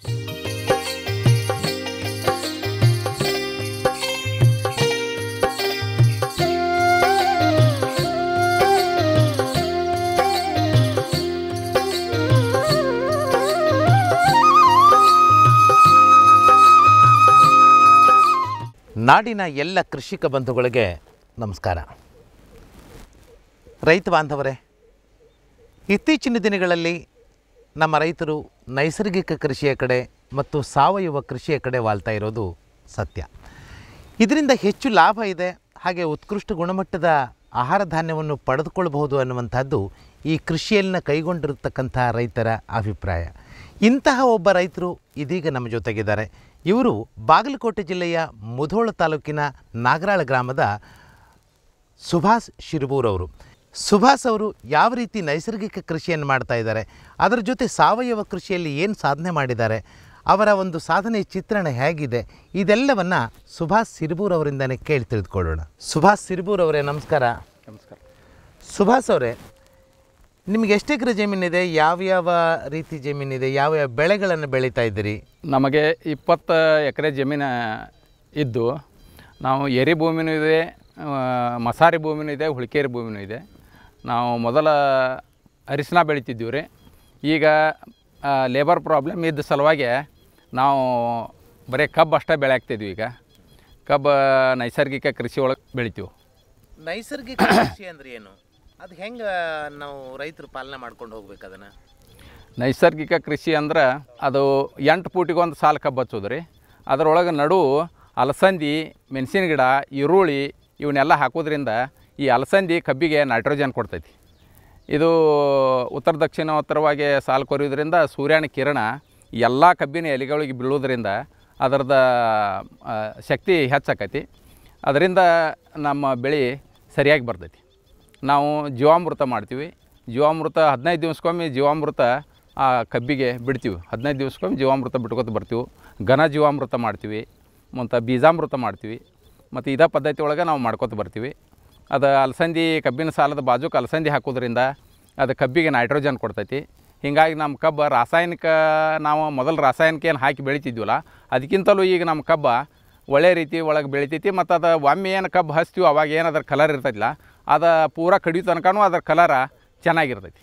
ನಾಡಿನ ಎಲ್ಲ ಕೃಷಿಕ ಬಂಧುಗಳಿಗೆ ನಮಸ್ಕಾರ. ರೈತ ಬಾಂಧವರೇ, ಇತ್ತೀಚಿನ ದಿನಗಳಲ್ಲಿ ನಮ್ಮ ರೈತರು ನೈಸರ್ಗಿಕ ಕೃಷಿಯ ಕಡೆ ಮತ್ತು ಸಾವಯವ ಕೃಷಿಯ ಕಡೆ ವಾಲ್ತಾ ಇರೋದು ಸತ್ಯ. ಇದರಿಂದ ಹೆಚ್ಚು ಲಾಭ ಇದೆ, ಹಾಗೆ ಉತ್ಕೃಷ್ಟ ಗುಣಮಟ್ಟದ ಆಹಾರ ಧಾನ್ಯವನ್ನು ಪಡೆದುಕೊಳ್ಳಬಹುದು ಅನ್ನುವಂಥದ್ದು ಈ ಕೃಷಿಯಲ್ಲಿನ ಕೈಗೊಂಡಿರತಕ್ಕಂಥ ರೈತರ ಅಭಿಪ್ರಾಯ. ಇಂತಹ ಒಬ್ಬ ರೈತರು ಇದೀಗ ನಮ್ಮ ಜೊತೆಗಿದ್ದಾರೆ. ಇವರು ಬಾಗಲಕೋಟೆ ಜಿಲ್ಲೆಯ ಮುಧೋಳ ತಾಲೂಕಿನ ನಾಗರಾಳ ಗ್ರಾಮದ ಸುಭಾಷ್ ಶಿರಬೂರವರು. ಸುಭಾಷ್ ಅವರು ಯಾವ ರೀತಿ ನೈಸರ್ಗಿಕ ಕೃಷಿಯನ್ನು ಮಾಡ್ತಾ ಇದ್ದಾರೆ, ಅದರ ಜೊತೆ ಸಾವಯವ ಕೃಷಿಯಲ್ಲಿ ಏನು ಸಾಧನೆ ಮಾಡಿದ್ದಾರೆ, ಅವರ ಒಂದು ಸಾಧನೆಯ ಚಿತ್ರಣ ಹೇಗಿದೆ, ಇದೆಲ್ಲವನ್ನು ಸುಭಾಷ್ ಶಿರಬೂರವರಿಂದನೇ ಕೇಳಿ ತಿಳಿದುಕೊಳ್ಳೋಣ. ಸುಭಾಷ್ ಶಿರಬೂರವರೇ ನಮಸ್ಕಾರ. ನಮಸ್ಕಾರ. ಸುಭಾಷ್ ಅವರೇ, ನಿಮಗೆ ಎಷ್ಟು ಎಕರೆ ಜಮೀನಿದೆ, ಯಾವ್ಯಾವ ರೀತಿ ಜಮೀನಿದೆ, ಯಾವ್ಯಾವ ಬೆಳೆಗಳನ್ನು ಬೆಳೀತಾ ಇದ್ದೀರಿ? ನಮಗೆ 20 ಎಕರೆ ಜಮೀನು ಇದ್ದು, ನಾವು ಎರಿ ಭೂಮಿನೂ ಇದೆ, ಮಸಾರಿ ಭೂಮಿನೂ ಇದೆ, ಹುಳಿಕೇರಿ ಭೂಮಿನೂ ಇದೆ. ನಾವು ಮೊದಲ ಅರಿಶಿನ ಬೆಳಿತಿದ್ದೀವಿ ರೀ. ಈಗ ಲೇಬರ್ ಪ್ರಾಬ್ಲಮ್ ಇದ್ದ ಸಲುವಾಗಿ ನಾವು ಬರೀ ಕಬ್ಬು ಅಷ್ಟೇ ಬೆಳೆ ಹಾಕ್ತಿದ್ವಿ. ಈಗ ಕಬ್ಬು ನೈಸರ್ಗಿಕ ಕೃಷಿ ಒಳಗೆ ಬೆಳಿತೀವಿ. ನೈಸರ್ಗಿಕ ಕೃಷಿ ಅಂದರೆ ಏನು, ಅದು ಹೆಂಗೆ ನಾವು ರೈತರು ಪಾಲನೆ ಮಾಡ್ಕೊಂಡು ಹೋಗ್ಬೇಕು ಅದನ್ನು? ನೈಸರ್ಗಿಕ ಕೃಷಿ ಅಂದ್ರೆ ಅದು 8 ಫೂಟಿಗೊಂದು ಸಾಲು ಕಬ್ಬು ಹಚ್ಚೋದು ರೀ. ಅದರೊಳಗೆ ನಡು ಅಲಸಂದಿ, ಮೆಣಸಿನ ಗಿಡ, ಈರುಳ್ಳಿ ಇವನ್ನೆಲ್ಲ ಹಾಕೋದ್ರಿಂದ ಈ ಅಲಸಂದಿ ಕಬ್ಬಿಗೆ ನೈಟ್ರೋಜನ್ ಕೊಡ್ತೈತಿ. ಇದು ಉತ್ತರ ದಕ್ಷಿಣೋತ್ತರವಾಗಿ ಸಾಲು ಕೊರೆಯೋದ್ರಿಂದ ಸೂರ್ಯನ ಕಿರಣ ಎಲ್ಲ ಕಬ್ಬಿನ ಎಲೆಗಳಿಗೆ ಬೀಳೋದ್ರಿಂದ ಅದರದ ಶಕ್ತಿ ಹೆಚ್ಚಾಕೈತಿ. ಅದರಿಂದ ನಮ್ಮ ಬೆಳೆ ಸರಿಯಾಗಿ ಬರ್ತೈತಿ. ನಾವು ಜೀವಾಮೃತ ಮಾಡ್ತೀವಿ. ಜೀವಾಮೃತ 15 ದಿವಸಕ್ಕೊಮ್ಮೆ ಜೀವಾಮೃತ ಆ ಕಬ್ಬಿಗೆ ಬಿಡ್ತೀವಿ. 15 ದಿವಸಕ್ಕೊಮ್ಮೆ ಜೀವಾಮೃತ ಬಿಟ್ಕೊತ ಬರ್ತೀವಿ. ಘನ ಜೀವಾಮೃತ ಮಾಡ್ತೀವಿ, ಮತ್ತು ಬೀಜಾಮೃತ ಮಾಡ್ತೀವಿ. ಮತ್ತು ಇದೇ ಪದ್ಧತಿ ಒಳಗೆ ನಾವು ಮಾಡ್ಕೊತ ಬರ್ತೀವಿ. ಅದು ಅಲಸಂದಿ ಕಬ್ಬಿನ ಸಾಲದ ಬಾಜುಕ್ಕೆ ಅಲಸಂದಿ ಹಾಕೋದ್ರಿಂದ ಅದು ಕಬ್ಬಿಗೆ ನೈಟ್ರೋಜನ್ ಕೊಡ್ತೈತಿ. ಹೀಗಾಗಿ ನಮ್ಮ ಕಬ್ಬು ರಾಸಾಯನಿಕ, ನಾವು ಮೊದಲು ರಾಸಾಯನಿಕ ಏನು ಹಾಕಿ ಬೆಳಿತಿದ್ವಲ್ಲ, ಅದಕ್ಕಿಂತಲೂ ಈಗ ನಮ್ಮ ಕಬ್ಬು ಒಳ್ಳೆ ರೀತಿ ಒಳಗೆ ಬೆಳಿತೈತಿ. ಮತ್ತು ಅದು ಒಮ್ಮೆ ಏನು ಕಬ್ಬು ಹಚ್ತೀವಿ ಅವಾಗ ಏನು ಅದ್ರ ಕಲರ್ ಇರ್ತೈತಿಲ್ಲ, ಅದು ಪೂರಾ ಕಡಿಯೋ ತನಕನೂ ಅದ್ರ ಕಲರ ಚೆನ್ನಾಗಿರ್ತೈತಿ.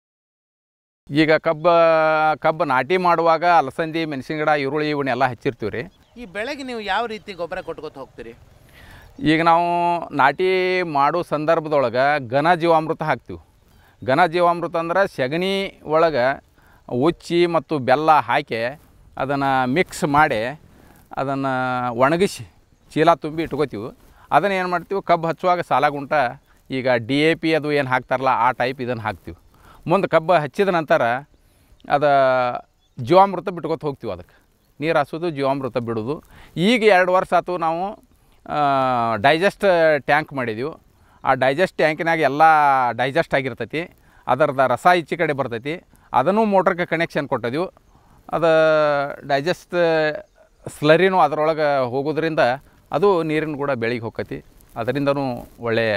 ಈಗ ಕಬ್ಬು ನಾಟಿ ಮಾಡುವಾಗ ಅಲಸಂದಿ, ಮೆಣಸಿನ ಗಿಡ, ಈರುಳ್ಳಿ ಇವನ್ನೆಲ್ಲ ಹಚ್ಚಿರ್ತೀವಿ ರೀ. ಈ ಬೆಳೆಗೆ ನೀವು ಯಾವ ರೀತಿ ಗೊಬ್ಬರ ಕೊಟ್ಕೊತ ಹೋಗ್ತೀರಿ? ಈಗ ನಾವು ನಾಟಿ ಮಾಡೋ ಸಂದರ್ಭದೊಳಗೆ ಘನ ಜೀವಾಮೃತ ಹಾಕ್ತೀವಿ. ಘನ ಜೀವಾಮೃತ ಅಂದ್ರೆ ಸಗಣಿ ಒಳಗೆ ಉಚ್ಚಿ ಮತ್ತು ಬೆಲ್ಲ ಹಾಕಿ ಅದನ್ನು ಮಿಕ್ಸ್ ಮಾಡಿ ಅದನ್ನು ಒಣಗಿಸಿ ಚೀಲ ತುಂಬಿ ಇಟ್ಕೋತೀವಿ. ಅದನ್ನು ಏನು ಮಾಡ್ತೀವಿ, ಕಬ್ಬು ಹಚ್ಚುವಾಗ ಸಾಲಾಗುಂಟ ಈಗ DAP ಅದು ಏನು ಹಾಕ್ತಾರಲ್ಲ ಆ ಟೈಪ್ ಇದನ್ನು ಹಾಕ್ತೀವಿ. ಮುಂದೆ ಕಬ್ಬು ಹಚ್ಚಿದ ನಂತರ ಅದು ಜೀವಾಮೃತ ಬಿಟ್ಕೊತ ಹೋಗ್ತೀವಿ. ಅದಕ್ಕೆ ನೀರು ಹಾಸೋದು, ಜೀವಾಮೃತ ಬಿಡೋದು. ಈಗ 2 ವರ್ಷ ಆಯ್ತು ನಾವು ಡೈಜೆಸ್ಟ್ ಟ್ಯಾಂಕ್ ಮಾಡಿದ್ದೀವಿ. ಆ ಡೈಜೆಸ್ಟ್ ಟ್ಯಾಂಕಿನಾಗ ಎಲ್ಲ ಡೈಜೆಸ್ಟ್ ಆಗಿರ್ತೈತಿ. ಅದರದ ರಸ ಈಚೆ ಕಡೆ ಬರ್ತೈತಿ. ಅದನ್ನು ಮೋಟ್ರಿಗೆ ಕನೆಕ್ಷನ್ ಕೊಟ್ಟಿದ್ದೀವಿ. ಅದು ಡೈಜೆಸ್ಟ್ ಸ್ಲರಿನೂ ಅದರೊಳಗೆ ಹೋಗೋದ್ರಿಂದ ಅದು ನೀರಿನ ಕೂಡ ಬೆಳೆಗೆ ಹೋಗ್ತೈತಿ. ಅದರಿಂದನೂ ಒಳ್ಳೆಯ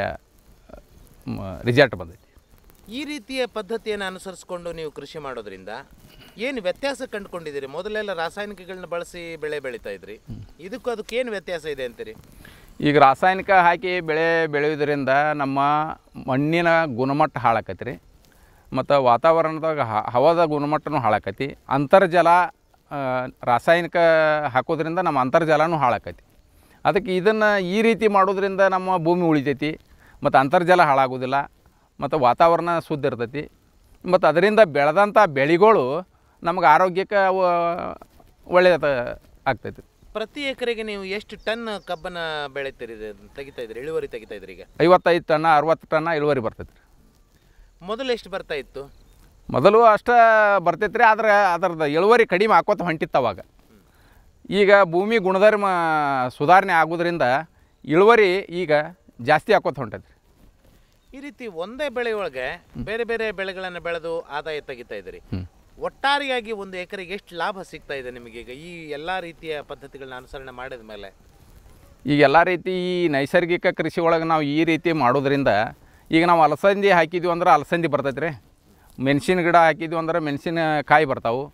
ರಿಸಲ್ಟ್ ಬಂದೈತಿ. ಈ ರೀತಿಯ ಪದ್ಧತಿಯನ್ನು ಅನುಸರಿಸ್ಕೊಂಡು ನೀವು ಕೃಷಿ ಮಾಡೋದ್ರಿಂದ ಏನು ವ್ಯತ್ಯಾಸ ಕಂಡುಕೊಂಡಿದ್ದೀರಿ? ಮೊದಲೆಲ್ಲ ರಾಸಾಯನಿಕಗಳನ್ನ ಬಳಸಿ ಬೆಳೆ ಬೆಳೀತಾ ಇದ್ರಿ, ಇದಕ್ಕೂ ಅದಕ್ಕೇನು ವ್ಯತ್ಯಾಸ ಇದೆ ಅಂತೀರಿ? ಈಗ ರಾಸಾಯನಿಕ ಹಾಕಿ ಬೆಳೆ ಬೆಳೆಯೋದ್ರಿಂದ ನಮ್ಮ ಮಣ್ಣಿನ ಗುಣಮಟ್ಟ ಹಾಳಾಕೈತಿ ರೀ, ಮತ್ತು ವಾತಾವರಣದಾಗ ಹವಾದ ಗುಣಮಟ್ಟನೂ ಹಾಳಾಕೈತಿ. ಅಂತರ್ಜಲ ರಾಸಾಯನಿಕ ಹಾಕೋದ್ರಿಂದ ನಮ್ಮ ಅಂತರ್ಜಲನೂ ಹಾಳಾಕೈತಿ. ಅದಕ್ಕೆ ಇದನ್ನು ಈ ರೀತಿ ಮಾಡೋದ್ರಿಂದ ನಮ್ಮ ಭೂಮಿ ಉಳಿತೈತಿ, ಮತ್ತು ಅಂತರ್ಜಲ ಹಾಳಾಗೋದಿಲ್ಲ, ಮತ್ತು ವಾತಾವರಣ ಶುದ್ಧ ಇರ್ತೈತಿ. ಮತ್ತು ಅದರಿಂದ ಬೆಳೆದಂಥ ಬೆಳೆಗಳು ನಮಗೆ ಆರೋಗ್ಯಕ್ಕೆ ಒಳ್ಳೆಯದು ಆಗ್ತೈತಿ. ಪ್ರತಿ ಎಕರೆಗೆ ನೀವು ಎಷ್ಟು ಟನ್ ಕಬ್ಬನ್ನು ತೆಗಿತಾ ಇದ್ರಿ, ಇಳುವರಿ ತೆಗಿತಾ ಇದ್ರಿ? ಈಗ 55 ಟನ್ 60 ಟನ್ ಇಳುವರಿ ಬರ್ತೈತಿ. ಮೊದಲು ಎಷ್ಟು ಬರ್ತಾ ಇತ್ತು? ಮೊದಲು ಅಷ್ಟೇ ಬರ್ತೈತೆ ರೀ, ಆದರೆ ಅದರದ್ದು ಇಳುವರಿ ಕಡಿಮೆ ಹಾಕೋತ ಹೊಂಟಿತ್ತು ಅವಾಗ. ಈಗ ಭೂಮಿ ಗುಣಧರ್ಮ ಸುಧಾರಣೆ ಆಗೋದ್ರಿಂದ ಇಳುವರಿ ಈಗ ಜಾಸ್ತಿ ಹಾಕೋತ ಹೊಂಟೈತಿ. ಈ ರೀತಿ ಒಂದೇ ಬೆಳೆಯೊಳಗೆ ಬೇರೆ ಬೇರೆ ಬೆಳೆಗಳನ್ನು ಬೆಳೆದು ಆದಾಯ ತೆಗಿತಾ ಇದ್ದೀರಿ. ಒಟ್ಟಾರೆಯಾಗಿ ಒಂದು ಎಕರೆಗೆ ಎಷ್ಟು ಲಾಭ ಸಿಗ್ತಾ ಇದೆ ನಿಮಗೆ ಈಗ ಈ ಎಲ್ಲ ರೀತಿಯ ಪದ್ಧತಿಗಳನ್ನ ಅನುಸರಣೆ ಮಾಡಿದ ಮೇಲೆ? ಈಗ ಎಲ್ಲ ರೀತಿ ಈ ನೈಸರ್ಗಿಕ ಕೃಷಿ ಒಳಗೆ ನಾವು ಈ ರೀತಿ ಮಾಡೋದ್ರಿಂದ ಈಗ ನಾವು ಅಲಸಂದಿ ಹಾಕಿದ್ವಿ ಅಂದ್ರೆ ಅಲಸಂದಿ ಬರ್ತೈತೆ ರೀ, ಮೆಣಸಿನ ಗಿಡ ಹಾಕಿದ್ವಿ ಅಂದ್ರೆ ಮೆಣಸಿನ ಕಾಯಿ ಬರ್ತಾವೆ,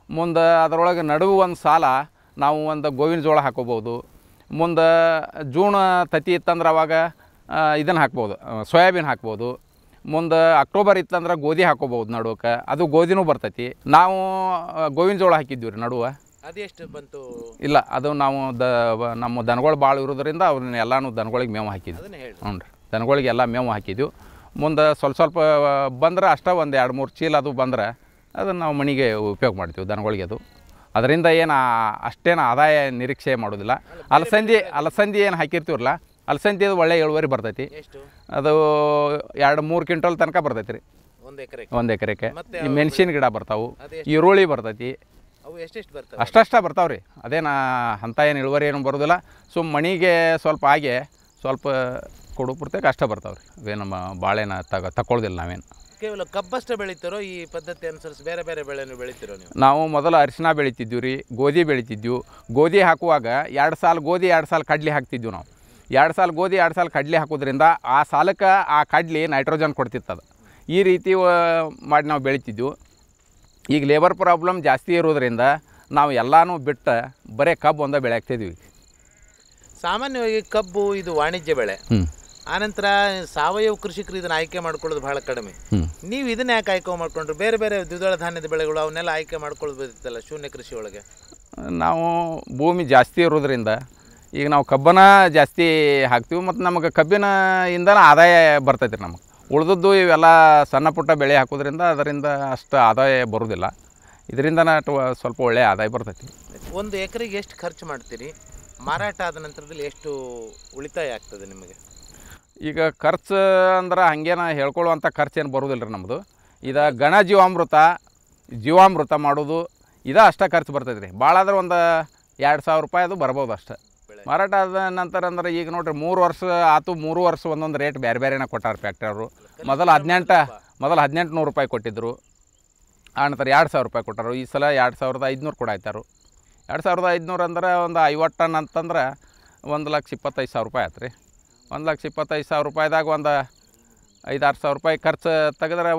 ಮುಂದೆ ಅದರೊಳಗೆ ನಡುವೆ ಒಂದು ಸಾಲ ನಾವು ಒಂದು ಗೋವಿನ ಜೋಳ ಹಾಕೋಬೋದು. ಮುಂದೆ ಜೂನ್ ತತಿ ಇತ್ತಂದ್ರೆ ಅವಾಗ ಇದನ್ನು ಹಾಕ್ಬೋದು, ಸೋಯಾಬೀನ್ ಹಾಕ್ಬೋದು. ಮುಂದೆ ಅಕ್ಟೋಬರ್ ಇತ್ತಂದ್ರೆ ಗೋಧಿ ಹಾಕೋಬೋದು ನಡುವಕ್ಕೆ, ಅದು ಗೋಧಿನೂ ಬರ್ತೈತಿ. ನಾವು ಗೋವಿನ ಜೋಳ ಹಾಕಿದ್ದೀವಿ ರೀ ನಡುವೆ. ಅದೆಷ್ಟು ಬಂತು? ಇಲ್ಲ, ಅದು ನಾವು ನಮ್ಮ ದನಗಳು ಭಾಳ ಇರೋದ್ರಿಂದ ಅವ್ರನ್ನ ಎಲ್ಲನೂ ದನಗಳಿಗೆ ಮೇವು ಹಾಕಿದ್ವಿ. ಹ್ಞೂ ರೀ, ದನಗಳಿಗೆ ಎಲ್ಲ ಮೇವು ಹಾಕಿದ್ವಿ. ಮುಂದೆ ಸ್ವಲ್ಪ ಬಂದ್ರೆ ಅಷ್ಟೇ ಒಂದು 2-3 ಚೀಲ ಅದು ಬಂದ್ರೆ ಅದನ್ನು ನಾವು ಮನೆಗೆ ಉಪಯೋಗ ಮಾಡ್ತೀವಿ ದನಗಳಿಗೆ. ಅದು ಅದರಿಂದ ಏನು ಅಷ್ಟೇನು ಆದಾಯ ನಿರೀಕ್ಷೆ ಮಾಡೋದಿಲ್ಲ. ಅಲಸಂದಿ ಏನು ಹಾಕಿರ್ತೀವಲ್ಲ, ಅಲಸಂದಿ ಅದು ಒಳ್ಳೆ ಇಳುವರಿ ಬರ್ತೈತಿ. ಅದು 2-3 ಕ್ವಿಂಟಲ್ ತನಕ ಬರ್ತೈತಿ ರೀ ಒಂದು ಎಕರೆಗೆ. ಈ ಮೆಣಸಿನ ಗಿಡ ಬರ್ತಾವೆ, ಈರುಳ್ಳಿ ಬರ್ತೈತಿ, ಅಷ್ಟೇ ಬರ್ತಾವೆ ರೀ. ಅದೇನು ಅಂಥ ಏನು ಇಳುವರಿ ಏನು ಬರೋದಿಲ್ಲ. ಮನೆಗೆ ಸ್ವಲ್ಪ ಹಾಗೆ ಸ್ವಲ್ಪ ಕೊಡು ಪೂರ್ತಿಗೆ ಅಷ್ಟೇ ಬರ್ತಾವೆ ರೀ. ಅವೇ ನಮ್ಮ ಬಾಳೆನ ತಗೊಳ್ಳೋದಿಲ್ಲ ನಾವೇನು. ಕೇವಲ ಕಬ್ಬಷ್ಟೇ ಬೆಳಿತಾರೋ ಈ ಪದ್ಧತಿ ಅನುಸರಿಸಿ ಬೇರೆ ಬೇರೆ ಬೆಳೆನೂ ಬೆಳಿತೀರೋ ನೀವು? ನಾವು ಮೊದಲು ಅರಿಶಿನ ಬೆಳಿತಿದ್ವಿ ರೀ, ಗೋಧಿ ಬೆಳಿತಿದ್ವಿ. ಗೋಧಿ ಹಾಕುವಾಗ 2 ಸಾಲು ಗೋಧಿ 2 ಸಾಲು ಕಡ್ಲಿ ಹಾಕ್ತಿದ್ವಿ ನಾವು. 2 ಸಾಲು ಗೋಧಿ 2 ಸಾಲು ಕಡ್ಲಿ ಹಾಕೋದ್ರಿಂದ ಆ ಸಾಲಕ್ಕೆ ಆ ಕಡ್ಲಿ ನೈಟ್ರೋಜನ್ ಕೊಡ್ತಿತ್ತದು. ಈ ರೀತಿ ಮಾಡಿ ನಾವು ಬೆಳಿತಿದ್ವಿ. ಈಗ ಲೇಬರ್ ಪ್ರಾಬ್ಲಮ್ ಜಾಸ್ತಿ ಇರೋದ್ರಿಂದ ನಾವು ಎಲ್ಲನೂ ಬಿಟ್ಟು ಬರೀ ಕಬ್ಬು ಒಂದೇ ಬೆಳೆ ಹಾಕ್ತಿದ್ವಿ. ಸಾಮಾನ್ಯವಾಗಿ ಕಬ್ಬು ಇದು ವಾಣಿಜ್ಯ ಬೆಳೆ, ಆನಂತರ ಸಾವಯವ ಕೃಷಿಕರು ಇದನ್ನು ಆಯ್ಕೆ ಮಾಡ್ಕೊಳ್ಳೋದು ಭಾಳ ಕಡಿಮೆ. ನೀವು ಇದನ್ನ ಯಾಕೆ ಆಯ್ಕೆ ಮಾಡ್ಕೊಂಡ್ರು? ಬೇರೆ ಬೇರೆ ದ್ವಿದಳ ಧಾನ್ಯದ ಬೆಳೆಗಳು ಅವನ್ನೆಲ್ಲ ಆಯ್ಕೆ ಮಾಡ್ಕೊಳ್ಬೋದಿತ್ತಲ್ಲ ಶೂನ್ಯ ಕೃಷಿ ಒಳಗೆ. ನಾವು ಭೂಮಿ ಜಾಸ್ತಿ ಇರೋದ್ರಿಂದ ಈಗ ನಾವು ಕಬ್ಬನ ಜಾಸ್ತಿ ಹಾಕ್ತೀವಿ ಮತ್ತು ನಮಗೆ ಕಬ್ಬಿನ ಇಂದನೇ ಆದಾಯ ಬರ್ತೈತೆ ರೀ. ನಮಗೆ ಉಳಿದದ್ದು ಇವೆಲ್ಲ ಸಣ್ಣ ಪುಟ್ಟ ಬೆಳೆ ಹಾಕೋದ್ರಿಂದ ಅದರಿಂದ ಅಷ್ಟು ಆದಾಯ ಬರೋದಿಲ್ಲ. ಇದರಿಂದ ಸ್ವಲ್ಪ ಒಳ್ಳೆಯ ಆದಾಯ ಬರ್ತೈತಿ. ಒಂದು ಎಕರೆಗೆ ಎಷ್ಟು ಖರ್ಚು ಮಾಡ್ತೀರಿ? ಮಾರಾಟ ಆದ ನಂತರದಲ್ಲಿ ಎಷ್ಟು ಉಳಿತಾಯ ಆಗ್ತದೆ ನಿಮಗೆ? ಈಗ ಖರ್ಚು ಅಂದ್ರೆ ಹಾಗೇನ ಹೇಳ್ಕೊಳ್ಳುವಂಥ ಖರ್ಚೇನು ಬರೋದಿಲ್ಲ ರೀ ನಮ್ಮದು. ಇದು ಜೀವಾಮೃತ ಮಾಡೋದು ಅಷ್ಟೇ ಖರ್ಚು ಬರ್ತೈತೆ ರೀ. ಭಾಳ ಆದ್ರೆ ಒಂದು 2,000 ರೂಪಾಯಿ ಅದು ಬರ್ಬೋದು ಅಷ್ಟೇ. ಮಾರಾಟ ಆದ ನಂತರ ಅಂದ್ರೆ ಈಗ ನೋಡಿರಿ 3 ವರ್ಷ ಆಯ್ತು, 3 ವರ್ಷ ಒಂದೊಂದು ರೇಟ್ ಬೇರೆ ಬೇರೆನೇ ಕೊಟ್ಟಾರ ಫ್ಯಾಕ್ಟ್ರಿಯವರು. ಮೊದಲು 1800 ರೂಪಾಯಿ ಕೊಟ್ಟಿದ್ದರು, ಆನಂತರ 2,000 ರೂಪಾಯಿ ಕೊಟ್ಟಾರು. ಈ ಸಲ 2,500 ಕೂಡ ಆಯ್ತಾರು. 2,500 ಅಂದ್ರೆ ಒಂದು 50 ಟನ್ ಅಂತಂದ್ರೆ 1,25,000 ರೂಪಾಯಿ ಆಯ್ತು ರೀ. 1,25,000 ರೂಪಾಯಿದಾಗ ಒಂದು 5-6 ಸಾವಿರ ರೂಪಾಯಿ ಖರ್ಚು ತೆಗೆದ್ರೆ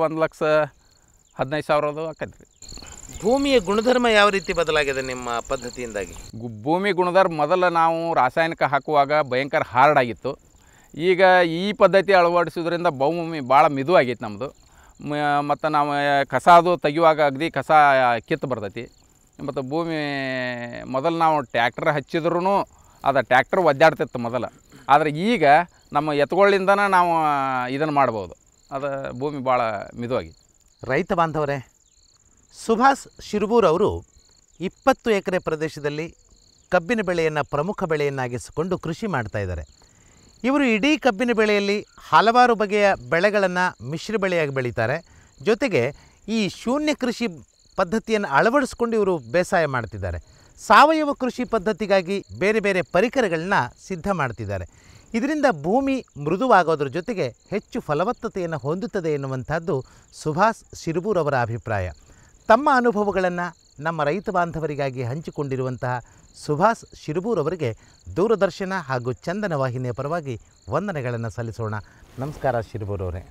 1,15,000 ಆಕೈತೆ ರೀ. ಭೂಮಿಯ ಗುಣಧರ್ಮ ಯಾವ ರೀತಿ ಬದಲಾಗಿದೆ ನಿಮ್ಮ ಪದ್ಧತಿಯಿಂದಾಗಿ? ಭೂಮಿ ಗುಣಧರ್ಮ ಮೊದಲು ನಾವು ರಾಸಾಯನಿಕ ಹಾಕುವಾಗ ಭಯಂಕರ ಹಾರ್ಡ್ ಆಗಿತ್ತು. ಈಗ ಈ ಪದ್ಧತಿ ಅಳವಡಿಸೋದ್ರಿಂದ ಭೂಮಿ ಭಾಳ ಮಿದು ಆಗೈತೆ ನಮ್ಮದು. ಮತ್ತು ನಾವು ಕಸ ಅದು ತೆಗಿಯುವಾಗ ಅಗದಿ ಕಸ ಕಿತ್ತು ಬರ್ತೈತಿ. ಮತ್ತು ಭೂಮಿ ಮೊದಲು ನಾವು ಟ್ಯಾಕ್ಟರ್ ಹಚ್ಚಿದ್ರೂ ಅದು ಟ್ಯಾಕ್ಟರ್ ಒದ್ದಾಡ್ತಿತ್ತು ಮೊದಲು. ಆದರೆ ಈಗ ನಮ್ಮ ಎತ್ತುಗಳಿಂದನೇ ನಾವು ಇದನ್ನು ಮಾಡ್ಬೋದು. ಅದು ಭೂಮಿ ಭಾಳ ಮಿದುವಾಗಿ. ರೈತ ಬಾಂಧವರೇ, ಸುಭಾಷ್ ಶಿರಬೂರ್ ಅವರು 20 ಎಕರೆ ಪ್ರದೇಶದಲ್ಲಿ ಕಬ್ಬಿನ ಬೆಳೆಯನ್ನು ಪ್ರಮುಖ ಬೆಳೆಯನ್ನಾಗಿಸಿಕೊಂಡು ಕೃಷಿ ಮಾಡ್ತಾಯಿದ್ದಾರೆ. ಇವರು ಇಡೀ ಕಬ್ಬಿನ ಬೆಳೆಯಲ್ಲಿ ಹಲವಾರು ಬಗೆಯ ಬೆಳೆಗಳನ್ನು ಮಿಶ್ರ ಬೆಳೆಯಾಗಿ ಬೆಳೀತಾರೆ. ಜೊತೆಗೆ ಈ ಶೂನ್ಯ ಕೃಷಿ ಪದ್ಧತಿಯನ್ನು ಅಳವಡಿಸ್ಕೊಂಡು ಇವರು ಬೇಸಾಯ ಮಾಡ್ತಿದ್ದಾರೆ. ಸಾವಯವ ಕೃಷಿ ಪದ್ಧತಿಗಾಗಿ ಬೇರೆ ಬೇರೆ ಪರಿಕರಗಳನ್ನ ಸಿದ್ಧ ಮಾಡ್ತಿದ್ದಾರೆ. ಇದರಿಂದ ಭೂಮಿ ಮೃದುವಾಗೋದ್ರ ಜೊತೆಗೆ ಹೆಚ್ಚು ಫಲವತ್ತತೆಯನ್ನು ಹೊಂದುತ್ತದೆ ಎನ್ನುವಂಥದ್ದು ಸುಭಾಷ್ ಶಿರಬೂರ್ ಅವರ ಅಭಿಪ್ರಾಯ. ತಮ್ಮ ಅನುಭವಗಳನ್ನು ನಮ್ಮ ರೈತ ಬಾಂಧವರಿಗಾಗಿ ಹಂಚಿಕೊಂಡಿರುವಂತಹ ಸುಭಾಷ್ ಶಿರಬೂರ್ ಅವರಿಗೆ ದೂರದರ್ಶನ ಹಾಗೂ ಚಂದನ ವಾಹಿನಿಯ ಪರವಾಗಿ ವಂದನೆಗಳನ್ನು ಸಲ್ಲಿಸೋಣ. ನಮಸ್ಕಾರ ಶಿರಬೂರ್ ಅವರೇ.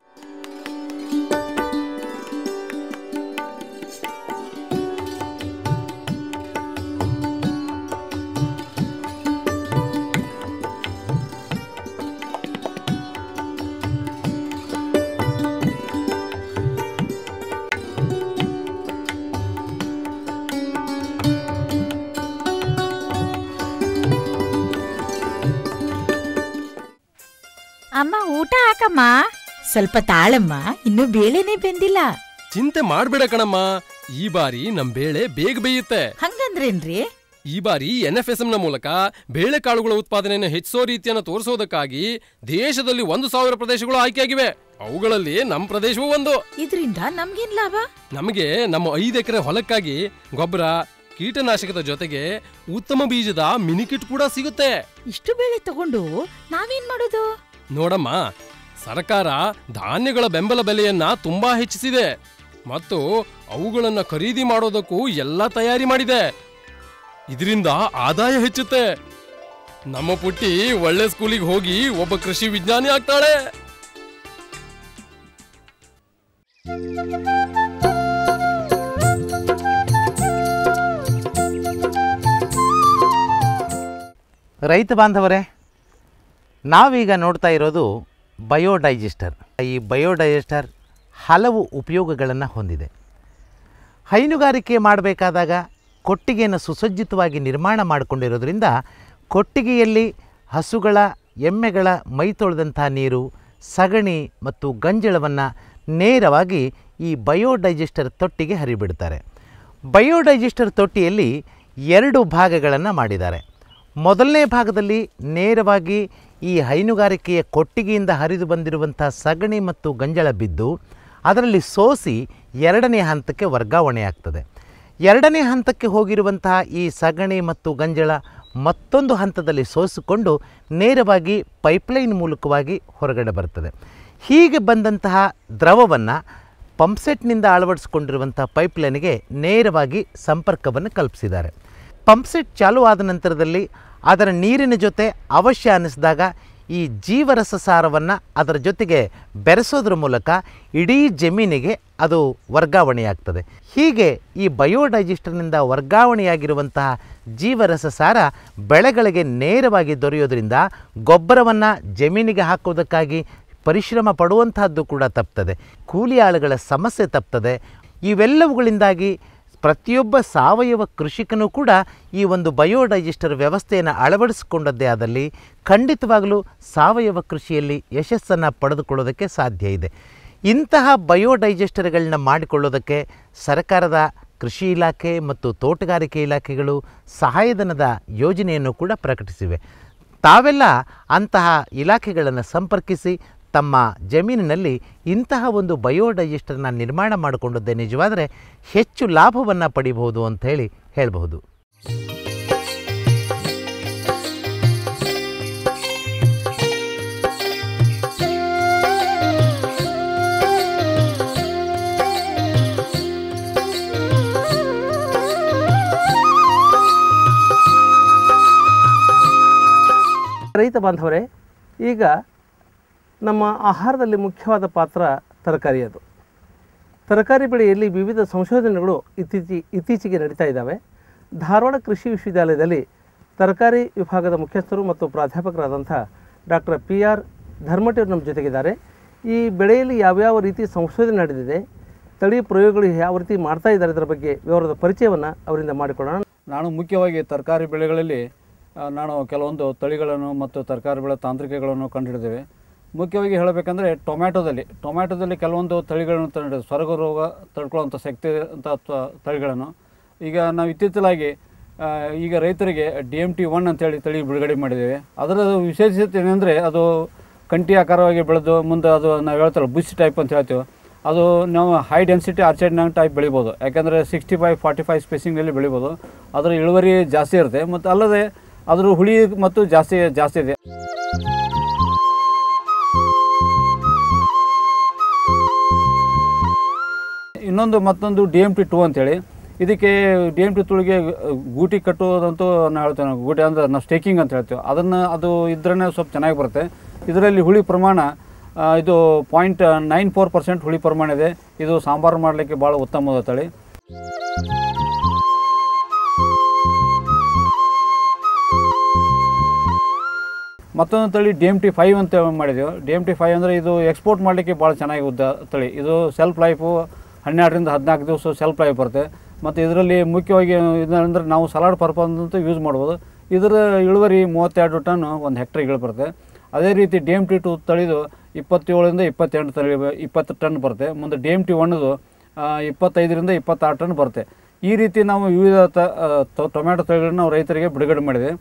ಅಮ್ಮ ಊಟ ಹಾಕಮ್ಮ. ಸ್ವಲ್ಪ ತಾಳಮ್ಮ, ಇನ್ನು ಬೇಳೆನೇ ಬೆಂದಿಲ್ಲ. ಚಿಂತೆ ಮಾಡ್ಬೇಡ ಕಣಮ್ಮ, ಈ ಬಾರಿ ನಮ್ ಬೇಳೆ ಬೇಗ ಬೇಯುತ್ತೆ. ಹಂಗಂದ್ರೇನ್ರಿ? ಈ ಬಾರಿ NFSM ನ ಮೂಲಕ ಬೇಳೆಕಾಳುಗಳ ಉತ್ಪಾದನೆಯನ್ನು ಹೆಚ್ಚಿಸೋ ರೀತಿಯನ್ನು ತೋರಿಸೋದಕ್ಕಾಗಿ ದೇಶದಲ್ಲಿ 1,000 ಪ್ರದೇಶಗಳು ಆಯ್ಕೆಯಾಗಿವೆ. ಅವುಗಳಲ್ಲಿ ನಮ್ಮ ಪ್ರದೇಶವೂ ಒಂದು. ಇದರಿಂದ ನಮ್ಗೇನ್ ಲಾಭ? ನಮಗೆ ನಮ್ಮ 5 ಎಕರೆ ಹೊಲಕ್ಕಾಗಿ ಗೊಬ್ಬರ, ಕೀಟನಾಶಕದ ಜೊತೆಗೆ ಉತ್ತಮ ಬೀಜದ ಮಿನಿಕಿಟ್ ಕೂಡ ಸಿಗುತ್ತೆ. ಇಷ್ಟು ಬೇಳೆ ತಗೊಂಡು ನಾವೇನ್ ಮಾಡೋದು? ನೋಡಮ್ಮ, ಸರ್ಕಾರ ಧಾನ್ಯಗಳ ಬೆಂಬಲ ಬೆಲೆಯನ್ನ ತುಂಬಾ ಹೆಚ್ಚಿಸಿದೆ ಮತ್ತು ಅವುಗಳನ್ನ ಖರೀದಿ ಮಾಡೋದಕ್ಕೂ ಎಲ್ಲ ತಯಾರಿ ಮಾಡಿದೆ. ಇದರಿಂದ ಆದಾಯ ಹೆಚ್ಚುತ್ತೆ. ನಮ್ಮ ಪುಟ್ಟಿ ಒಳ್ಳೆ ಸ್ಕೂಲಿಗೆ ಹೋಗಿ ಒಬ್ಬ ಕೃಷಿ ವಿಜ್ಞಾನಿ ಆಗ್ತಾಳೆ. ರೈತ ಬಾಂಧವರೇ, ನಾವೀಗ ನೋಡ್ತಾ ಇರೋದು ಬಯೋಡೈಜೆಸ್ಟರ್. ಈ ಬಯೋಡೈಜೆಸ್ಟರ್ ಹಲವು ಉಪಯೋಗಗಳನ್ನು ಹೊಂದಿದೆ. ಹೈನುಗಾರಿಕೆ ಮಾಡಬೇಕಾದಾಗ ಕೊಟ್ಟಿಗೆಯನ್ನು ಸುಸಜ್ಜಿತವಾಗಿ ನಿರ್ಮಾಣ ಮಾಡಿಕೊಂಡಿರೋದ್ರಿಂದ ಕೊಟ್ಟಿಗೆಯಲ್ಲಿ ಹಸುಗಳ ಎಮ್ಮೆಗಳ ಮೈ ತೊಳೆದಂಥ ನೀರು, ಸಗಣಿ ಮತ್ತು ಗಂಜಳವನ್ನು ನೇರವಾಗಿ ಈ ಬಯೋಡೈಜೆಸ್ಟರ್ ತೊಟ್ಟಿಗೆ ಹರಿಬಿಡ್ತಾರೆ. ಬಯೋಡೈಜೆಸ್ಟರ್ ತೊಟ್ಟಿಯಲ್ಲಿ 2 ಭಾಗಗಳನ್ನು ಮಾಡಿದ್ದಾರೆ. ಮೊದಲನೇ ಭಾಗದಲ್ಲಿ ನೇರವಾಗಿ ಈ ಹೈನುಗಾರಿಕೆಯ ಕೊಟ್ಟಿಗೆಯಿಂದ ಹರಿದು ಬಂದಿರುವಂಥ ಸಗಣಿ ಮತ್ತು ಗಂಜಳ ಬಿದ್ದು ಅದರಲ್ಲಿ ಸೋಸಿ 2ನೇ ಹಂತಕ್ಕೆ ವರ್ಗಾವಣೆಯಾಗ್ತದೆ. 2ನೇ ಹಂತಕ್ಕೆ ಹೋಗಿರುವಂತಹ ಈ ಸಗಣಿ ಮತ್ತು ಗಂಜಳ ಮತ್ತೊಂದು ಹಂತದಲ್ಲಿ ಸೋಸಿಕೊಂಡು ನೇರವಾಗಿ ಪೈಪ್ಲೈನ್ ಮೂಲಕವಾಗಿ ಹೊರಗಡೆ ಬರ್ತದೆ. ಹೀಗೆ ಬಂದಂತಹ ದ್ರವವನ್ನು ಪಂಪ್ಸೆಟ್ನಿಂದ ಅಳವಡಿಸಿಕೊಂಡಿರುವಂಥ ಪೈಪ್ಲೈನ್ಗೆ ನೇರವಾಗಿ ಸಂಪರ್ಕವನ್ನು ಕಲ್ಪಿಸಿದ್ದಾರೆ. ಪಂಪ್ಸೆಟ್ ಚಾಲೂ ಆದ ನಂತರದಲ್ಲಿ ಅದರ ನೀರಿನ ಜೊತೆ ಅವಶ್ಯ ಅನ್ನಿಸಿದಾಗ ಈ ಜೀವರಸಸಾರವನ್ನು ಅದರ ಜೊತೆಗೆ ಬೆರೆಸೋದ್ರ ಮೂಲಕ ಇಡೀ ಜಮೀನಿಗೆ ಅದು ವರ್ಗಾವಣೆಯಾಗ್ತದೆ. ಹೀಗೆ ಈ ಬಯೋಡೈಜೆಸ್ಟರ್ನಿಂದ ವರ್ಗಾವಣೆಯಾಗಿರುವಂತಹ ಜೀವರಸಸಾರ ಬೆಳೆಗಳಿಗೆ ನೇರವಾಗಿ ದೊರೆಯೋದ್ರಿಂದ ಗೊಬ್ಬರವನ್ನು ಜಮೀನಿಗೆ ಹಾಕೋದಕ್ಕಾಗಿ ಪರಿಶ್ರಮ ಪಡುವಂತಹದ್ದು ಕೂಡ ತಪ್ತದೆ. ಕೂಲಿ ಆಳುಗಳ ಸಮಸ್ಯೆ ತಪ್ತದೆ. ಇವೆಲ್ಲವುಗಳಿಂದಾಗಿ ಪ್ರತಿಯೊಬ್ಬ ಸಾವಯವ ಕೃಷಿಕನೂ ಕೂಡ ಈ ಒಂದು ಬಯೋಡೈಜೆಸ್ಟರ್ ವ್ಯವಸ್ಥೆಯನ್ನು ಅಳವಡಿಸಿಕೊಂಡದ್ದೇ ಆದಲ್ಲಿ ಖಂಡಿತವಾಗಲೂ ಸಾವಯವ ಕೃಷಿಯಲ್ಲಿ ಯಶಸ್ಸನ್ನು ಪಡೆದುಕೊಳ್ಳೋದಕ್ಕೆ ಸಾಧ್ಯ ಇದೆ. ಇಂತಹ ಬಯೋಡೈಜೆಸ್ಟರ್ಗಳನ್ನ ಮಾಡಿಕೊಳ್ಳೋದಕ್ಕೆ ಸರ್ಕಾರದ ಕೃಷಿ ಇಲಾಖೆ ಮತ್ತು ತೋಟಗಾರಿಕೆ ಇಲಾಖೆಗಳು ಸಹಾಯಧನದ ಯೋಜನೆಯನ್ನು ಕೂಡ ಪ್ರಕಟಿಸಿವೆ. ತಾವೆಲ್ಲ ಅಂತಹ ಇಲಾಖೆಗಳನ್ನು ಸಂಪರ್ಕಿಸಿ ತಮ್ಮ ಜಮೀನಿನಲ್ಲಿ ಇಂತಹ ಒಂದು ಬಯೋಡೈಜೆಸ್ಟರ್ನ ನಿರ್ಮಾಣ ಮಾಡಿಕೊಂಡದ್ದೇ ನಿಜವಾದರೆ ಹೆಚ್ಚು ಲಾಭವನ್ನು ಪಡಿಬಹುದು ಅಂತ ಹೇಳಬಹುದು. ರೈತ ಬಾಂಧವರೇ, ಈಗ ನಮ್ಮ ಆಹಾರದಲ್ಲಿ ಮುಖ್ಯವಾದ ಪಾತ್ರ ತರಕಾರಿ. ಅದು ತರಕಾರಿ ಬೆಳೆಯಲ್ಲಿ ವಿವಿಧ ಸಂಶೋಧನೆಗಳು ಇತ್ತೀಚೆಗೆ ನಡೀತಾ ಇದ್ದಾವೆ. ಧಾರವಾಡ ಕೃಷಿ ವಿಶ್ವವಿದ್ಯಾಲಯದಲ್ಲಿ ತರಕಾರಿ ವಿಭಾಗದ ಮುಖ್ಯಸ್ಥರು ಮತ್ತು ಪ್ರಾಧ್ಯಾಪಕರಾದಂಥ ಡಾಕ್ಟರ್ PR ಧರ್ಮಟಿಯವರು ನಮ್ಮ ಜೊತೆಗಿದ್ದಾರೆ. ಈ ಬೆಳೆಯಲ್ಲಿ ಯಾವ್ಯಾವ ರೀತಿ ಸಂಶೋಧನೆ ನಡೆದಿದೆ, ತಳಿ ಪ್ರಯೋಗಗಳು ಯಾವ ರೀತಿ ಮಾಡ್ತಾ ಇದ್ದಾರೆ, ಇದರ ಬಗ್ಗೆ ವಿವರದ ಪರಿಚಯವನ್ನು ಅವರಿಂದ ಮಾಡಿಕೊಳ್ಳೋಣ. ನಾನು ಮುಖ್ಯವಾಗಿ ತರಕಾರಿ ಬೆಳೆಗಳಲ್ಲಿ ನಾನು ಕೆಲವೊಂದು ತಳಿಗಳನ್ನು ಮತ್ತು ತರಕಾರಿ ಬೆಳೆ ತಾಂತ್ರಿಕಗಳನ್ನು ಕಂಡುಹಿಡಿದ್ದೇವೆ. ಮುಖ್ಯವಾಗಿ ಹೇಳಬೇಕಂದ್ರೆ ಟೊಮ್ಯಾಟೊದಲ್ಲಿ ಕೆಲವೊಂದು ತಳಿಗಳನ್ನು ತಂದಿದ್ದೇವೆ. ಸ್ವರ್ಗ ರೋಗ ತಡ್ಕೊಳ್ಳುವಂಥ ಶಕ್ತಿ ಅಂತ ತಳಿಗಳನ್ನು ಈಗ ನಾವು ಇತ್ತೀಚಲಾಗಿ ಈಗ ರೈತರಿಗೆ DMT-1 ಅಂತೇಳಿ ತಳಿ ಬಿಡುಗಡೆ ಮಾಡಿದ್ದೇವೆ. ಅದರ ವಿಶೇಷತೆ ಏನೆಂದರೆ ಅದು ಕಂಟಿ ಆಕಾರವಾಗಿ ಬೆಳೆದು ಮುಂದೆ ಅದು ನಾವು ಹೇಳ್ತಾರೆ ಬುಷ್ ಟೈಪ್ ಅಂತ ಹೇಳ್ತೀವಿ. ಅದು ನಾವು ಹೈ ಡೆನ್ಸಿಟಿ ಆರ್ಚರ್ಡ್ನಾಗ ಟೈಪ್ ಬೆಳಿಬೋದು. ಯಾಕೆಂದರೆ 65-45 ಸ್ಪೇಸಿಂಗ್ನಲ್ಲಿ ಬೆಳಿಬೋದು. ಅದರ ಇಳುವರಿ ಜಾಸ್ತಿ ಇರುತ್ತೆ ಮತ್ತು ಅಲ್ಲದೆ ಅದರ ಹುಳಿ ಮತ್ತು ಜಾಸ್ತಿ ಇದೆ. ಮತ್ತೊಂದು DMT-2 ಅಂತೇಳಿ, ಇದಕ್ಕೆ DMT-2ಗೆ ಗೂಟಿ ಕಟ್ಟುವುದಂತೂ ನಾನು ಹೇಳ್ತೇನೆ. ಗೂಟಿ ಅಂದರೆ ನಾವು ಸ್ಟೇಕಿಂಗ್ ಅಂತ ಹೇಳ್ತೀವಿ. ಅದು ಇದ್ರೇ ಸ್ವಲ್ಪ ಚೆನ್ನಾಗಿ ಬರುತ್ತೆ. ಇದರಲ್ಲಿ ಹುಳಿ ಪ್ರಮಾಣ ಇದು 0.94% ಹುಳಿ ಪ್ರಮಾಣ ಇದೆ. ಇದು ಸಾಂಬಾರು ಮಾಡಲಿಕ್ಕೆ ಭಾಳ ಉತ್ತಮವಾದ ತಳಿ. ಮತ್ತೊಂದು ತಳಿ DMT-5 ಅಂತ ಮಾಡಿದೆವು. DMT-5 ಅಂದರೆ ಇದು ಎಕ್ಸ್ಪೋರ್ಟ್ ಮಾಡಲಿಕ್ಕೆ ಭಾಳ ಚೆನ್ನಾಗಿ ಉದ್ದ ತಳಿ. ಇದು ಸೆಲ್ಫ್ ಲೈಫು 12ರಿಂದ 14 ದಿವಸ ಸೆಲ್ಫ್ ಲೈಫ್ ಬರುತ್ತೆ. ಮತ್ತು ಇದರಲ್ಲಿ ಮುಖ್ಯವಾಗಿ ಇದಂದರೆ ನಾವು ಸಲಾಡ್ ಪರ್ಪಸ್ ಅಂತ ಯೂಸ್ ಮಾಡ್ಬೋದು. ಇದರ ಇಳುವರಿ 32 ಟನ್ ಒಂದು ಹೆಕ್ಟ್ರಿಗೆ ಬರುತ್ತೆ. ಅದೇ ರೀತಿ DMT-2 ತಳಿದು 27ರಿಂದ 20 ಟನ್ ಬರುತ್ತೆ. ಮುಂದೆ DMT-1 25ರಿಂದ 26 ಟನ್ ಬರುತ್ತೆ. ಈ ರೀತಿ ನಾವು ವಿವಿಧ ಟೊಮ್ಯಾಟೊ ತಳಿಗಳನ್ನು ನಾವು ರೈತರಿಗೆ ಬಿಡುಗಡೆ ಮಾಡಿದೆ.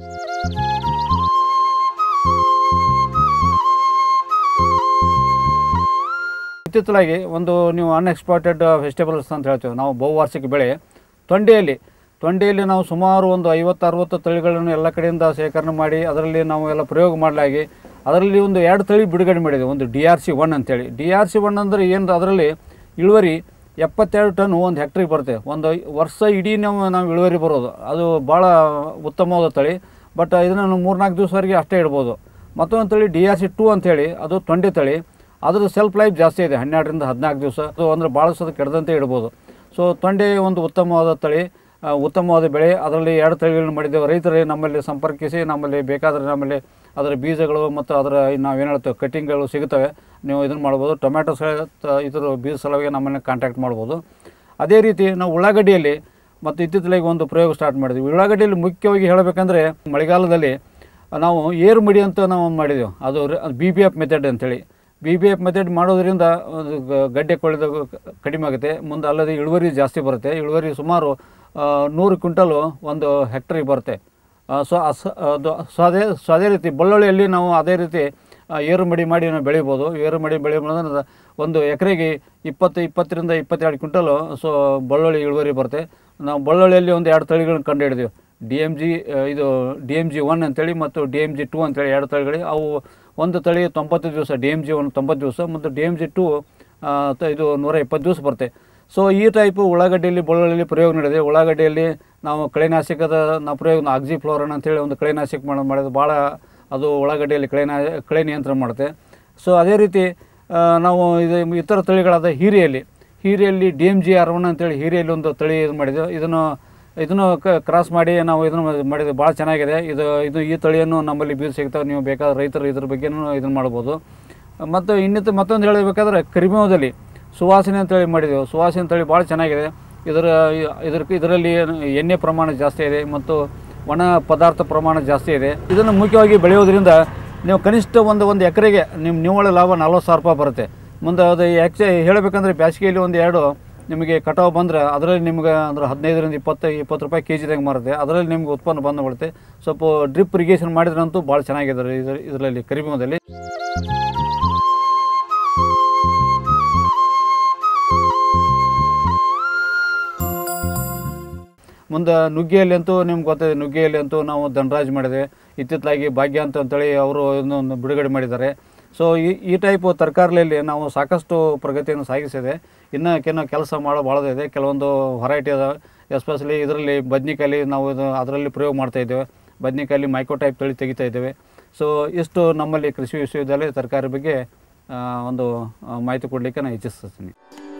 ಇತ್ತೀಚಲಾಗಿ ಒಂದು ನೀವು ಅನ್ಎಕ್ಸ್ಪ್ಲಾಯ್ಟೆಡ್ ವೆಜಿಟೇಬಲ್ಸ್ ಅಂತ ಹೇಳ್ತೀವಿ ನಾವು, ಬಹುವಾರ್ಷಿಕ ಬೆಳೆ ತೊಂಡೆಯಲ್ಲಿ ನಾವು ಸುಮಾರು ಒಂದು 50-60 ತಳಿಗಳನ್ನು ಎಲ್ಲ ಕಡೆಯಿಂದ ಶೇಖರಣೆ ಮಾಡಿ ಅದರಲ್ಲಿ ನಾವು ಎಲ್ಲ ಪ್ರಯೋಗ ಮಾಡಲಾಗಿ ಅದರಲ್ಲಿ ಒಂದು 2 ತಳಿ ಬಿಡುಗಡೆ ಮಾಡಿದೆ. ಒಂದು DRC-1 ಅಂತೇಳಿ. DRC-1 ಅಂದರೆ ಏನು, ಅದರಲ್ಲಿ ಇಳುವರಿ 72 ಟನ್ ಒಂದು ಹೆಕ್ಟ್ರಿಗೆ ಬರುತ್ತೆ. ಒಂದು ವರ್ಷ ಇಡೀ ನಾವು ಇಳುವರಿ ಬರೋದು. ಅದು ಭಾಳ ಉತ್ತಮವಾದ ತಳಿ. ಬಟ್ ಇದನ್ನು 3-4 ದಿವಸವರೆಗೆ ಅಷ್ಟೇ ಇಡ್ಬೋದು. ಮತ್ತೊಂದು ತಳಿ DRC-2 ಅಂತೇಳಿ, ಅದು ತೊಂಡೆ ತಳಿ. ಅದ್ರ ಸೆಲ್ಫ್ ಲೈಫ್ ಜಾಸ್ತಿ ಇದೆ, 12ರಿಂದ 14 ದಿವಸ. ಅದು ಅಂದರೆ ಭಾಳ ಸದ ಕೆಡದಂತೆ ಇಡ್ಬೋದು. ಸೊ ತೊಂಡೆ ಒಂದು ಉತ್ತಮವಾದ ತಳಿ. ಉತ್ತಮವಾದ ಬೆಳೆ. ಅದರಲ್ಲಿ 2 ತಳಿಗಳನ್ನು ಮಾಡಿದ್ದೇವೆ. ರೈತರೇ ನಮ್ಮಲ್ಲಿ ಸಂಪರ್ಕಿಸಿ, ನಮ್ಮಲ್ಲಿ ಬೇಕಾದರೆ ನಮ್ಮಲ್ಲಿ ಅದರ ಬೀಜಗಳು ಮತ್ತು ಅದರ ನಾವೇನು ಹೇಳ್ತೇವೆ ಕಟ್ಟಿಂಗ್ಗಳು ಸಿಗುತ್ತವೆ. ನೀವು ಇದನ್ನು ಮಾಡ್ಬೋದು. ಟೊಮ್ಯಾಟೊ ಇದ್ರ ಬೀಜ ಸಲುವಾಗಿ ನಮ್ಮನ್ನು ಕಾಂಟ್ಯಾಕ್ಟ್ ಮಾಡ್ಬೋದು. ಅದೇ ರೀತಿ ನಾವು ಉಳ್ಳಾಗಡ್ಡಿಯಲ್ಲಿ ಮತ್ತು ಇತ್ತಿತ್ತಲಾಗಿ ಒಂದು ಪ್ರಯೋಗ ಸ್ಟಾರ್ಟ್ ಮಾಡಿದ್ವಿ. ಉಳ್ಳಾಗಡ್ಡಿಯಲ್ಲಿ ಮುಖ್ಯವಾಗಿ ಹೇಳಬೇಕಂದ್ರೆ ಮಳೆಗಾಲದಲ್ಲಿ ನಾವು ಏರು ಮಡಿ ಅಂತ ನಾವು ಒಂದು ಮಾಡಿದೆವು. ಅದು BBF ಮೆಥಡ್ ಅಂತೇಳಿ. BBF ಮೆಥಡ್ ಮಾಡೋದ್ರಿಂದ ಗಡ್ಡೆ ಕೊಳೆದು ಕಡಿಮೆ ಆಗುತ್ತೆ. ಮುಂದೆ ಅಲ್ಲದೆ ಇಳುವರಿ ಜಾಸ್ತಿ ಬರುತ್ತೆ. ಇಳುವರಿ ಸುಮಾರು 100 ಕ್ವಿಂಟಲು ಒಂದು ಹೆಕ್ಟರಿಗೆ ಬರುತ್ತೆ. ಸೊ ಅದೇ ರೀತಿ ಬೆಳ್ಳುಳ್ಳಿಯಲ್ಲಿ ನಾವು ಅದೇ ರೀತಿ ಏರು ಮಡಿ ಮಾಡಿ ನಾವು ಬೆಳಿಬೋದು. ಏರು ಮಡಿ ಬೆಳೆಯೋದ್ರಿಂದ ಒಂದು ಎಕರೆಗೆ 20ರಿಂದ 22 ಕ್ವಿಂಟಲು ಬೆಳ್ಳುಳ್ಳಿ ಇಳುವರಿ ಬರುತ್ತೆ. ನಾವು ಬೆಳ್ಳುಳ್ಳಿಯಲ್ಲಿ ಒಂದು 2 ತಳಿಗಳನ್ನು ಕಂಡು ಹಿಡಿದೀವಿ. DMG 1 ಅಂತೇಳಿ ಮತ್ತು DMG 2 ಅಂತೇಳಿ 2 ತಳಿಗಳು. ಅವು ಒಂದು ತಳಿ 90 ದಿವಸ, DMG 1 90 ದಿವಸ ಮತ್ತು DMG 2 ಇದು 120 ದಿವಸ ಬರುತ್ತೆ. ಸೊ ಈ ಟೈಪು ಉಳ್ಳಾಗಡ್ಡಿಯಲ್ಲಿ ಬೆಳ್ಳುಳ್ಳಿಯಲ್ಲಿ ಪ್ರಯೋಗ ನಡೆದಿದೆ. ಉಳ್ಳಾಗಡ್ಡಿಯಲ್ಲಿ ನಾವು ಕಳೆನಾಶಕದ ಪ್ರಯೋಗ ಆಕ್ಸಿಫ್ಲೋರನ್ ಅಂತೇಳಿ ಒಂದು ಕಳೆನಾಶಕ ಮಾಡೋದು ಭಾಳ, ಅದು ಉಳ್ಳಾಗಡ್ಡಿಯಲ್ಲಿ ಕಳೆ ನಿಯಂತ್ರಣ ಮಾಡುತ್ತೆ. ಸೊ ಅದೇ ರೀತಿ ನಾವು ಇತರ ತಳಿಗಳಾದ ಹೀರೆಯಲ್ಲಿ DMG R1 ಅಂತೇಳಿ ಹೀರೆಯಲ್ಲಿ ಒಂದು ತಳಿ ಇದು ಮಾಡಿದ್ದೆವು. ಇದನ್ನು ಕ್ರಾಸ್ ಮಾಡಿ ನಾವು ಇದನ್ನು ಮಾಡಿದ್ವಿ. ಭಾಳ ಚೆನ್ನಾಗಿದೆ. ಈ ತಳಿಯನ್ನು ನಮ್ಮಲ್ಲಿ ಬೀಜ ಸಿಗ್ತಾವೆ. ನೀವು ಬೇಕಾದ್ರೆ ರೈತರು ಇದ್ರ ಬಗ್ಗೆನೂ ಇದನ್ನು ಮಾಡ್ಬೋದು. ಮತ್ತು ಮತ್ತೊಂದು ಹೇಳಬೇಕಾದ್ರೆ ಕರಿಬೇವದಲ್ಲಿ ಸುವಾಸನೆ ಅಂತೇಳಿ ಮಾಡಿದೆವು. ಸುವಾಸನೆ ತಳಿ ಭಾಳ ಚೆನ್ನಾಗಿದೆ. ಇದರಲ್ಲಿ ಎಣ್ಣೆ ಪ್ರಮಾಣ ಜಾಸ್ತಿ ಇದೆ ಮತ್ತು ಒಣ ಪದಾರ್ಥ ಪ್ರಮಾಣ ಜಾಸ್ತಿ ಇದೆ. ಇದನ್ನು ಮುಖ್ಯವಾಗಿ ಬೆಳೆಯೋದ್ರಿಂದ ನೀವು ಕನಿಷ್ಠ ಒಂದು ಎಕರೆಗೆ ನಿವ್ವಳ ಲಾಭ 40,000 ರೂಪಾಯಿ ಬರುತ್ತೆ. ಮುಂದೆ ಅದು ಹೇಳಬೇಕಂದ್ರೆ ಬೇಸಿಗೆಯಲ್ಲಿ ಒಂದು 2 ನಿಮಗೆ ಕಟಾವು ಬಂದರೆ ಅದರಲ್ಲಿ ನಿಮ್ಗೆ ಅಂದ್ರೆ 15ರಿಂದ 20 ರೂಪಾಯಿ ಕೆಜಿದಂಗೆ ಮಾರುತ್ತೆ. ಅದರಲ್ಲಿ ನಿಮ್ಗೆ ಉತ್ಪನ್ನ ಬಂದುಬಿಡುತ್ತೆ. ಸ್ವಲ್ಪ ಡ್ರಿಪ್ ಇರಿಗೇಷನ್ ಮಾಡಿದ್ರಂತೂ ಭಾಳ ಚೆನ್ನಾಗಿದೆ ಇದರಲ್ಲಿ ಕರಿಬೇವದಲ್ಲಿ. ಮುಂದೆ ನುಗ್ಗೆಯಲ್ಲಿ ಅಂತೂ ನಿಮ್ಗೆ ಗೊತ್ತಿದೆ. ನುಗ್ಗೆಯಲ್ಲಿ ಅಂತೂ ನಾವು ಧನರಾಜ್ ಮಾಡಿದೆ. ಇತ್ತಿತ್ತಲಾಗಿ ಭಾಗ್ಯ ಅಂತೇಳಿ ಅವರು ಇನ್ನೊಂದು ಬಿಡುಗಡೆ ಮಾಡಿದ್ದಾರೆ. ಸೊ ಈ ಟೈಪು ತರಕಾರಿಯಲ್ಲಿ ನಾವು ಸಾಕಷ್ಟು ಪ್ರಗತಿಯನ್ನು ಸಾಗಿಸಿದೆ. ಇನ್ನೂ ಕೆಲಸ ಭಾಳದಿದೆ. ಕೆಲವೊಂದು ವೆರೈಟಿ ಅದಾವೆ. ಎಸ್ಪೆಷಲಿ ಇದರಲ್ಲಿ ಬದ್ನಿಕಾಯಲ್ಲಿ ನಾವು ಅದರಲ್ಲಿ ಪ್ರಯೋಗ ಮಾಡ್ತಾಯಿದ್ದೇವೆ. ಬದ್ನಿಕಾಯಲ್ಲಿ ಮೈಕ್ರೋ ಟೈಪ್ ತಳಿ ತೆಗಿತಾ ಇದ್ದೇವೆ. ಸೊ ಇಷ್ಟು ನಮ್ಮಲ್ಲಿ ಕೃಷಿ ವಿಶ್ವವಿದ್ಯಾಲಯ ತರಕಾರಿ ಬಗ್ಗೆ ಒಂದು ಮಾಹಿತಿ ಕೊಡಲಿಕ್ಕೆ ನಾನು ಇಚ್ಛಿಸ್ತೀನಿ.